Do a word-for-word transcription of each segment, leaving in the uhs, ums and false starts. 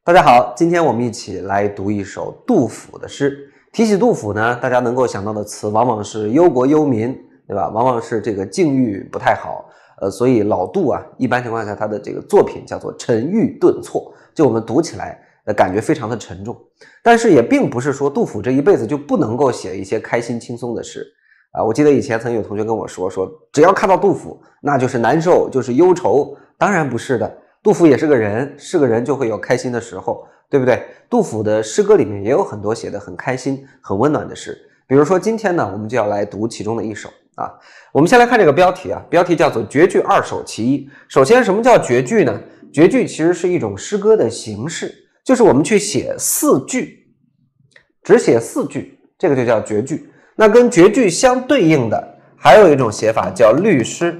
大家好，今天我们一起来读一首杜甫的诗。提起杜甫呢，大家能够想到的词往往是忧国忧民，对吧？往往是这个境遇不太好，呃，所以老杜啊，一般情况下他的这个作品叫做沉郁顿挫，就我们读起来的感觉非常的沉重。但是也并不是说杜甫这一辈子就不能够写一些开心轻松的诗啊。我记得以前曾有同学跟我说，说只要看到杜甫，那就是难受，就是忧愁。当然不是的。杜甫也是个人，是个人就会有开心的时候，对不对？杜甫的诗歌里面也有很多写的很开心、很温暖的诗。比如说今天呢，我们就要来读其中的一首啊。我们先来看这个标题啊，标题叫做《绝句二首其一》。首先，什么叫绝句呢？绝句其实是一种诗歌的形式，就是我们去写四句，只写四句，这个就叫绝句。那跟绝句相对应的还有一种写法叫律诗。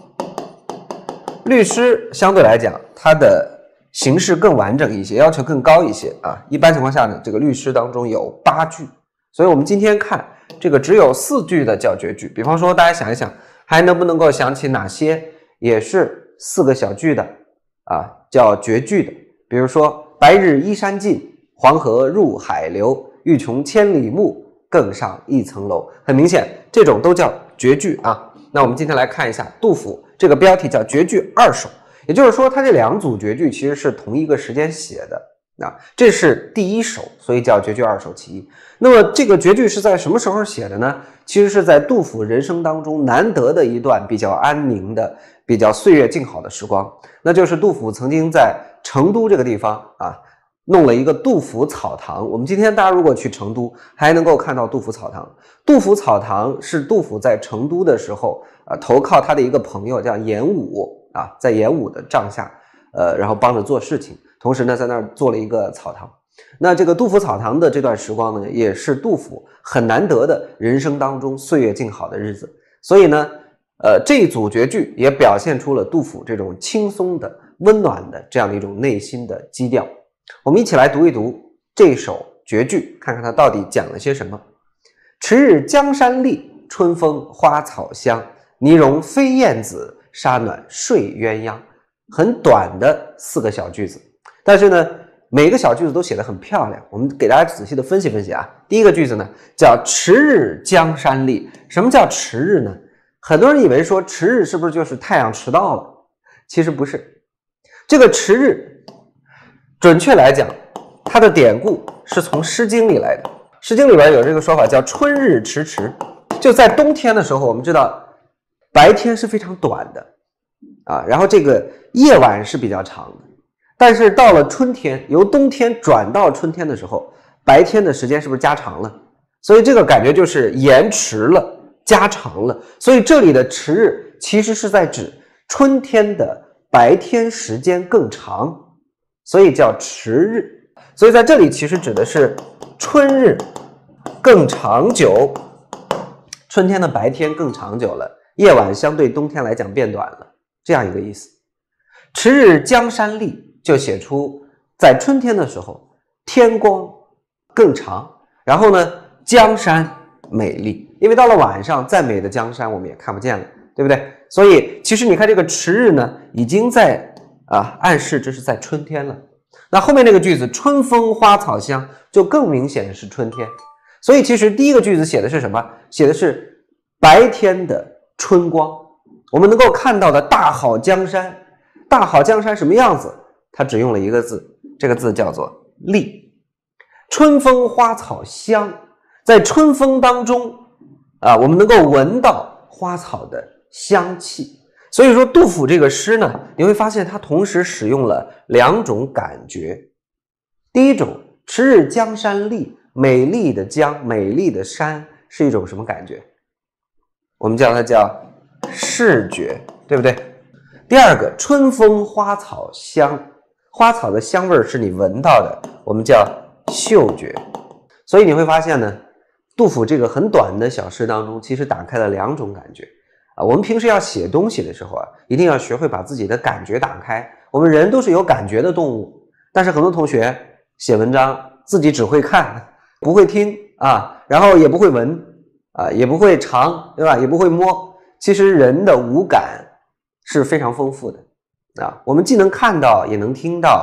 律诗相对来讲，它的形式更完整一些，要求更高一些啊。一般情况下呢，这个律诗当中有八句，所以我们今天看这个只有四句的叫绝句。比方说，大家想一想，还能不能够想起哪些也是四个小句的啊，叫绝句的？比如说“白日依山尽，黄河入海流。欲穷千里目，更上一层楼”。很明显，这种都叫绝句啊。那我们今天来看一下杜甫这个标题叫绝句二首，也就是说他这两组绝句其实是同一个时间写的啊，这是第一首，所以叫绝句二首其一。那么这个绝句是在什么时候写的呢？其实是在杜甫人生当中难得的一段比较安宁的、比较岁月静好的时光，那就是杜甫曾经在成都这个地方啊弄了一个杜甫草堂。我们今天大家如果去成都，还能够看到杜甫草堂。杜甫草堂是杜甫在成都的时候啊，投靠他的一个朋友叫严武啊，在严武的帐下，呃，然后帮着做事情，同时呢，在那儿做了一个草堂。那这个杜甫草堂的这段时光呢，也是杜甫很难得的人生当中岁月静好的日子。所以呢，呃，这一组绝句也表现出了杜甫这种轻松的、温暖的这样的一种内心的基调。我们一起来读一读这首绝句，看看它到底讲了些什么。迟日江山丽，春风花草香。泥融飞燕子，沙暖睡鸳鸯。很短的四个小句子，但是呢，每个小句子都写得很漂亮。我们给大家仔细的分析分析啊。第一个句子呢，叫迟日江山丽。什么叫迟日呢？很多人以为说迟日是不是就是太阳迟到了？其实不是。这个迟日准确来讲，它的典故是从《诗经》里来的。《诗经》里边有这个说法叫春日迟迟，就在冬天的时候，我们知道白天是非常短的啊，然后这个夜晚是比较长的。但是到了春天，由冬天转到春天的时候，白天的时间是不是加长了？所以这个感觉就是延迟了，加长了。所以这里的迟日其实是在指春天的白天时间更长，所以叫迟日。所以在这里其实指的是春日更长久，春天的白天更长久了，夜晚相对冬天来讲变短了，这样一个意思。迟日江山丽就写出在春天的时候天光更长，然后呢江山美丽，因为到了晚上再美的江山我们也看不见了，对不对？所以其实你看这个迟日呢已经在啊暗示这是在春天了。那后面那个句子春风花草香就更明显是春天。所以其实第一个句子写的是什么？写的是白天的春光，我们能够看到的大好江山。大好江山什么样子？它只用了一个字，这个字叫做丽。春风花草香，在春风当中啊，我们能够闻到花草的香气。所以说杜甫这个诗呢，你会发现它同时使用了两种感觉。第一种，迟日江山丽，美丽的江，美丽的山是一种什么感觉？我们叫它叫视觉，对不对？第二个，春风花草香，花草的香味是你闻到的，我们叫嗅觉。所以你会发现呢，杜甫这个很短的小诗当中，其实打开了两种感觉啊。我们平时要写东西的时候啊，一定要学会把自己的感觉打开。我们人都是有感觉的动物，但是很多同学写文章自己只会看，不会听啊，然后也不会闻啊，也不会尝，对吧？也不会摸。其实人的五感是非常丰富的啊，我们既能看到，也能听到，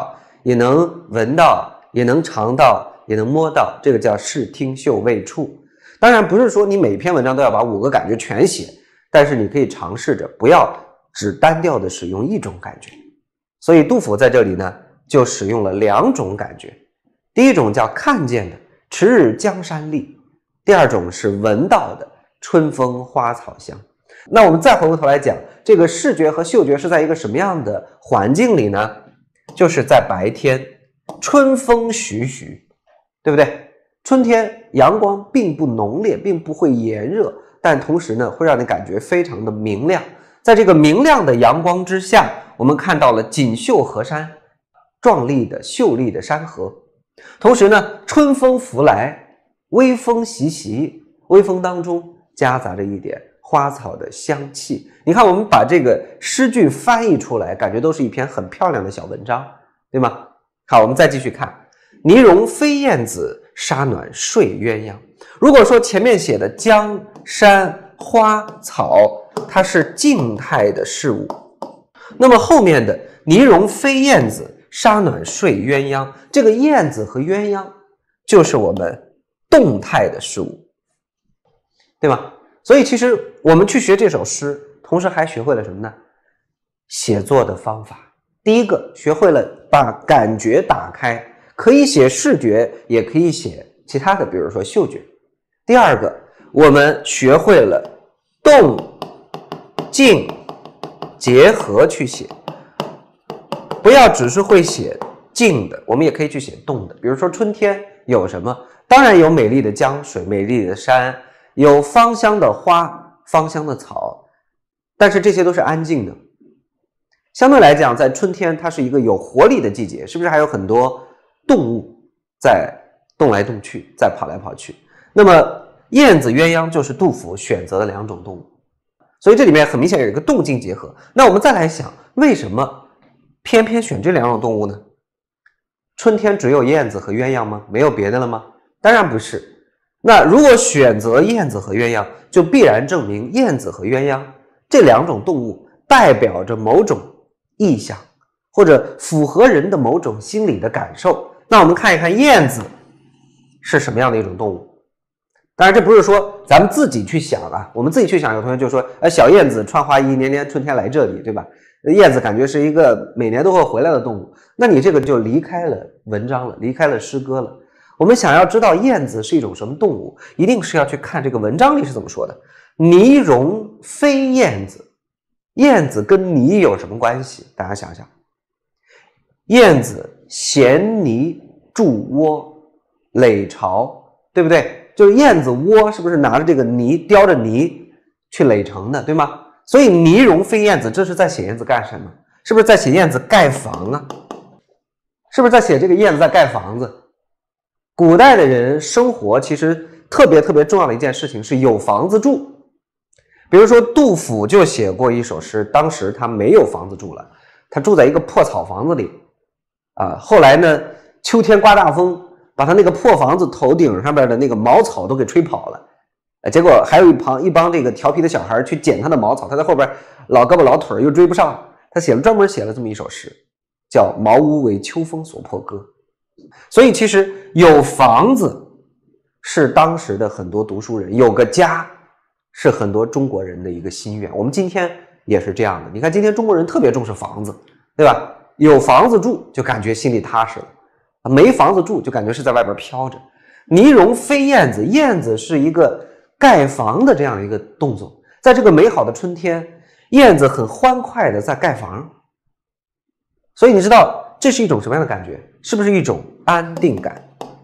也能闻到，也能尝到，也能摸到，这个叫视听嗅味触。当然不是说你每篇文章都要把五个感觉全写，但是你可以尝试着不要只单调的使用一种感觉。所以杜甫在这里呢就使用了两种感觉，第一种叫看见的迟日江山丽，第二种是闻到的春风花草香。那我们再回过头来讲，这个视觉和嗅觉是在一个什么样的环境里呢？就是在白天，春风徐徐，对不对？春天阳光并不浓烈，并不会炎热，但同时呢会让你感觉非常的明亮。在这个明亮的阳光之下，我们看到了锦绣河山，壮丽的秀丽的山河。同时呢，春风拂来，微风习习，微风当中夹杂着一点花草的香气。你看我们把这个诗句翻译出来，感觉都是一篇很漂亮的小文章，对吗？好，我们再继续看，泥融飞燕子，沙暖睡鸳鸯。如果说前面写的江山花草它是静态的事物，那么后面的泥融飞燕子，沙暖睡鸳鸯，这个燕子和鸳鸯就是我们动态的事物，对吗？所以其实我们去学这首诗，同时还学会了什么呢？写作的方法。第一个，学会了把感觉打开，可以写视觉，也可以写其他的，比如说嗅觉。第二个，我们学会了动静结合去写，不要只是会写静的，我们也可以去写动的。比如说春天有什么？当然有美丽的江水，美丽的山，有芳香的花，芳香的草，但是这些都是安静的。相对来讲，在春天它是一个有活力的季节，是不是还有很多动物在动来动去，在跑来跑去？那么燕子鸳鸯就是杜甫选择的两种动物，所以这里面很明显有一个动静结合。那我们再来想，为什么偏偏选这两种动物呢？春天只有燕子和鸳鸯吗？没有别的了吗？当然不是。那如果选择燕子和鸳鸯，就必然证明燕子和鸳鸯这两种动物代表着某种意象，或者符合人的某种心理的感受。那我们看一看燕子是什么样的一种动物。当然这不是说咱们自己去想啊，我们自己去想，有同学就说呃，小燕子穿花衣，年年春天来这里，对吧？燕子感觉是一个每年都会回来的动物，那你这个就离开了文章了，离开了诗歌了。我们想要知道燕子是一种什么动物，一定是要去看这个文章里是怎么说的。泥融飞燕子，燕子跟泥有什么关系？大家想想，燕子衔泥筑窝垒巢，对不对？就是燕子窝是不是拿着这个泥，叼着泥去垒成的，对吗？所以泥融飞燕子，这是在写燕子干什么？是不是在写燕子盖房啊？是不是在写这个燕子在盖房子？古代的人生活其实特别特别重要的一件事情是有房子住。比如说杜甫就写过一首诗，当时他没有房子住了，他住在一个破草房子里啊。后来呢，秋天刮大风，把他那个破房子头顶上边的那个茅草都给吹跑了，啊、结果还有一帮一帮这个调皮的小孩去捡他的茅草，他在后边老胳膊老腿又追不上，他写了专门写了这么一首诗，叫《茅屋为秋风所破歌》。所以其实有房子是当时的很多读书人，有个家是很多中国人的一个心愿。我们今天也是这样的，你看今天中国人特别重视房子，对吧？有房子住就感觉心里踏实了，没房子住就感觉是在外边飘着。泥融飞燕子，燕子是一个盖房的这样一个动作，在这个美好的春天，燕子很欢快的在盖房。所以你知道这是一种什么样的感觉？是不是一种安定感？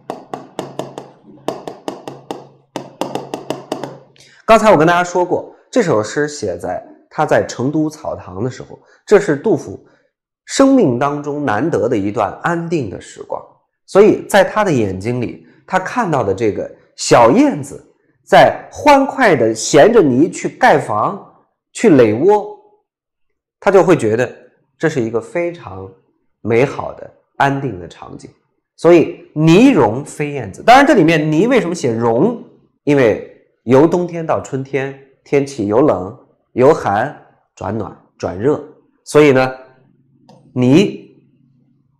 刚才我跟大家说过，这首诗写在他在成都草堂的时候，这是杜甫生命当中难得的一段安定的时光。所以在他的眼睛里，他看到的这个小燕子在欢快的衔着泥去盖房，去垒窝，他就会觉得这是一个非常美好的安定的场景。所以泥融飞燕子，当然这里面泥为什么写融？因为由冬天到春天，天气由冷由寒转暖转热，所以呢泥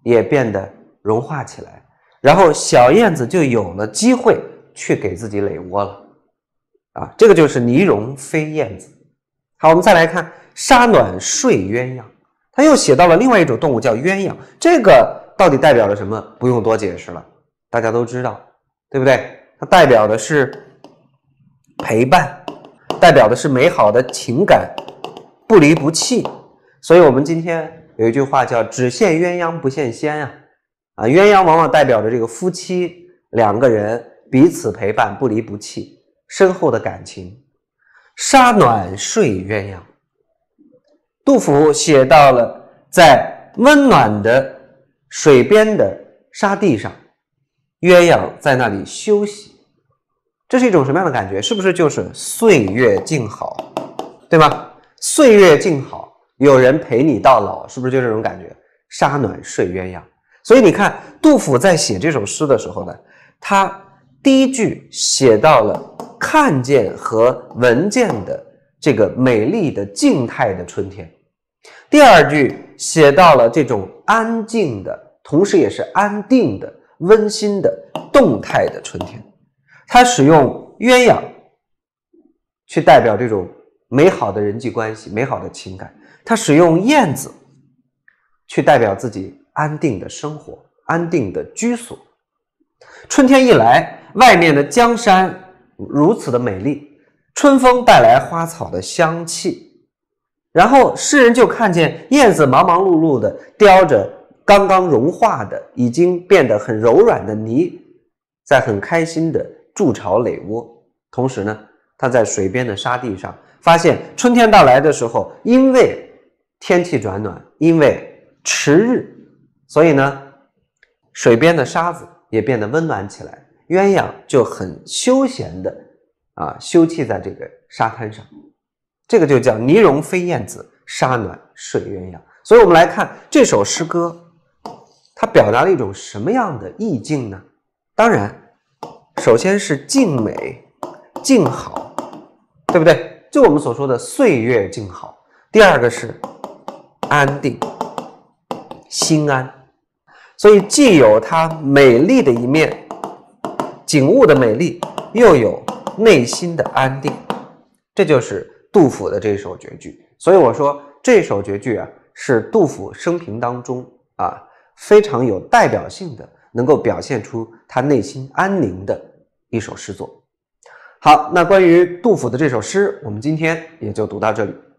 也变得融化起来，然后小燕子就有了机会去给自己垒窝了啊，这个就是泥融飞燕子。好，我们再来看沙暖睡鸳鸯，它又写到了另外一种动物叫鸳鸯，这个到底代表了什么？不用多解释了，大家都知道，对不对？它代表的是陪伴，代表的是美好的情感，不离不弃。所以我们今天有一句话叫只羡鸳鸯不羡仙啊，啊，鸳鸯往往代表着这个夫妻两个人彼此陪伴，不离不弃，深厚的感情。沙暖睡鸳鸯，杜甫写到了在温暖的水边的沙地上，鸳鸯在那里休息，这是一种什么样的感觉？是不是就是岁月静好，对吗？岁月静好，有人陪你到老，是不是就这种感觉？沙暖睡鸳鸯。所以你看杜甫在写这首诗的时候呢，他第一句写到了看见和闻见的这个美丽的静态的春天，第二句写到了这种安静的，同时也是安定的、温馨的、动态的春天。他使用鸳鸯去代表这种美好的人际关系、美好的情感，他使用燕子去代表自己安定的生活、安定的居所。春天一来，外面的江山如此的美丽，春风带来花草的香气，然后诗人就看见燕子忙忙碌碌的叼着刚刚融化的已经变得很柔软的泥，在很开心的筑巢垒窝。同时呢，他在水边的沙地上发现春天到来的时候，因为天气转暖，因为迟日，所以呢水边的沙子也变得温暖起来，鸳鸯就很休闲的啊休憩在这个沙滩上，这个就叫泥融飞燕子，沙暖睡鸳鸯。所以我们来看这首诗歌，它表达了一种什么样的意境呢？当然首先是静美静好，对不对？就我们所说的岁月静好。第二个是安定心安，所以既有它美丽的一面，景物的美丽，又有内心的安定，这就是杜甫的这首绝句。所以我说这首绝句啊，是杜甫生平当中啊非常有代表性的，能够表现出他内心安宁的一首诗作。好，那关于杜甫的这首诗，我们今天也就读到这里。